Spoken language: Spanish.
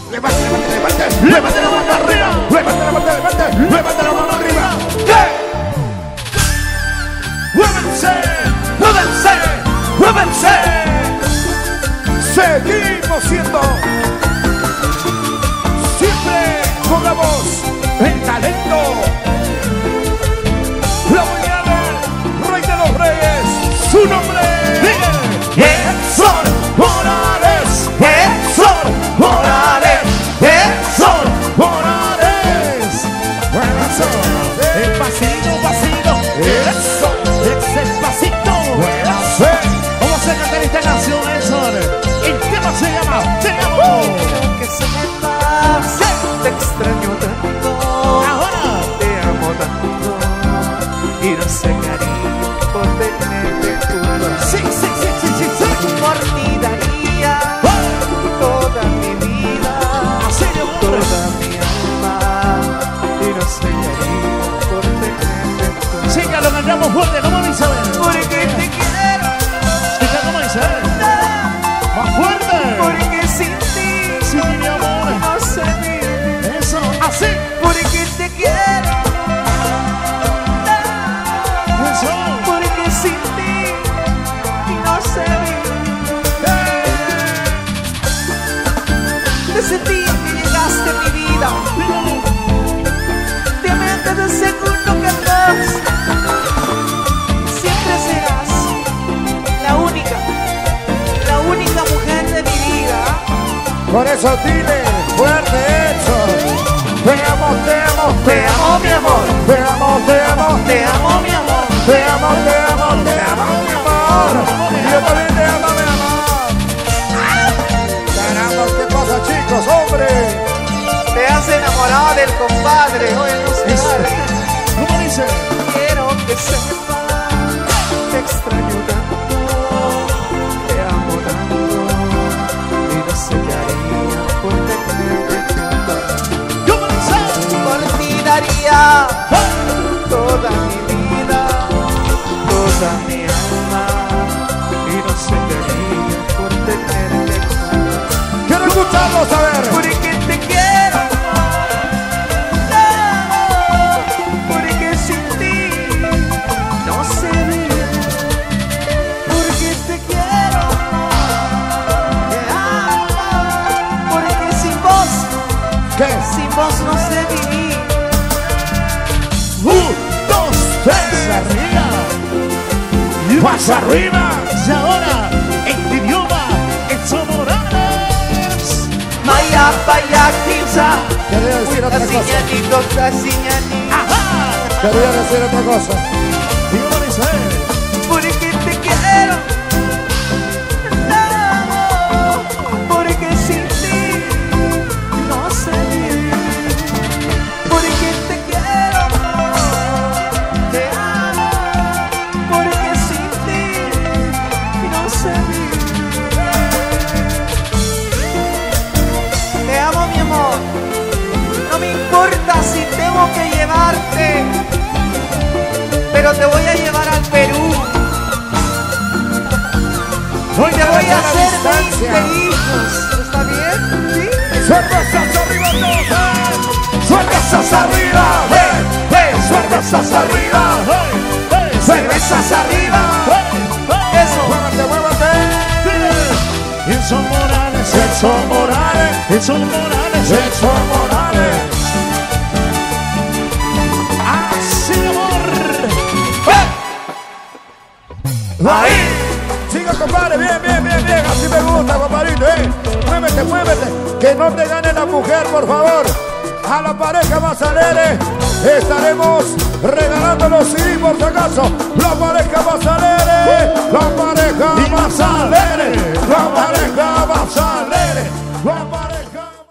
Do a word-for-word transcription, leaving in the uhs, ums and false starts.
levante, levante, levante, levante la mano arriba, levante la mano, levante, levante la mano arriba. ¡Muévense! ¡Muévense! ¡Muévense! Seguimos siendo siempre con la voz, el talento, la unidad del Rey de los Reyes, su nombre Edson Morales, Edson Morales, Edson Morales. Bueno, eso, el pasito, pasito, eso, ese pasito. Bueno, vamos a cantar esta canción, Edson. El tema se llama Te amo. Quiero que sepas, te extraño tanto, Ahora te amo tanto, y no sé qué haría por tenerte junto. sí, sí, sí, sí, sí, sí. Por ti daría toda mi vida, Así de amor. toda mi alma, y no sé qué haría por tenerte junto. Sí, que lo cantamos fuerte, ¿cómo lo Isabel? Porque te quiero, Chica, ¿cómo Isabel? Más fuerte. porque sin ti Sí, mi amor. no sé vivir. Eso, así. Porque te quiero, Eso. porque sin ti no sé vivir. Desde el día que llegaste a mi vida, te amé desde el segundo que dos. Siempre serás la única, la única mujer de mi vida. Por eso dile fuerte Edson. Te amo, te amo, te amo, mi amor. Te amo, te amo, Te amo, mi amor. te amo, te amo, te amo, mi amor. Y yo también te amo, mi amor. Caramba, ¿qué pasa, chicos? ¡Hombre! Te has enamorado del compadre. Oye, no sé. Eso. ¿Cómo dice? Quiero que sepas, te extraño tanto, te amo tanto, y no sé qué haría por tenerte junto. ¿Cómo dice? Por ti daría toda mi vida, toda mi alma, y no sé qué haría por tenerte junto. Quiero escucharlos, a ver. Porque te quiero, no, porque sin ti no sé vivir. Porque te quiero, te amo, porque sin vos, ¿Qué? sin vos no sé vivir. Un, dos, tres, arriba. Y más arriba. Y ahora, en tu idioma, Edson Morales. Maya, vaya, quizá, Quería decir otra cosa. casiñanito, casiñanito. Ajá. Quería decir otra cosa. ¿Y cómo dice? Porque te quiero, no, porque sin ti no sé vivir. Porque te quiero, te amo, porque sin ti no sé vivir. Te amo, mi amor, no me importa si tengo que llevarte, pero te voy a llevar al Perú. Hoy Te voy a hacer veinte hijos. ¿Está bien? ¿Sí? ¡Cervezas arriba todas! ¡Cervezas arriba! ¡Hey! ¡Hey! ¡Cervezas arriba! ¡Hey! ¡Hey! ¡Cervezas arriba! ¡Hey! Eso. ¡Muévete, muévete! Edson Morales, Edson Morales, Edson Morales, Edson Morales. ¡Así, amor! ¡Eh! ¡Ahí! Siga, compadre, bien, bien, bien, bien, así me gusta, compadrito, eh. Muévete, muévete, que no te gane la mujer, por favor. A la pareja más alegre estaremos regalándolos, sí, por si acaso. La pareja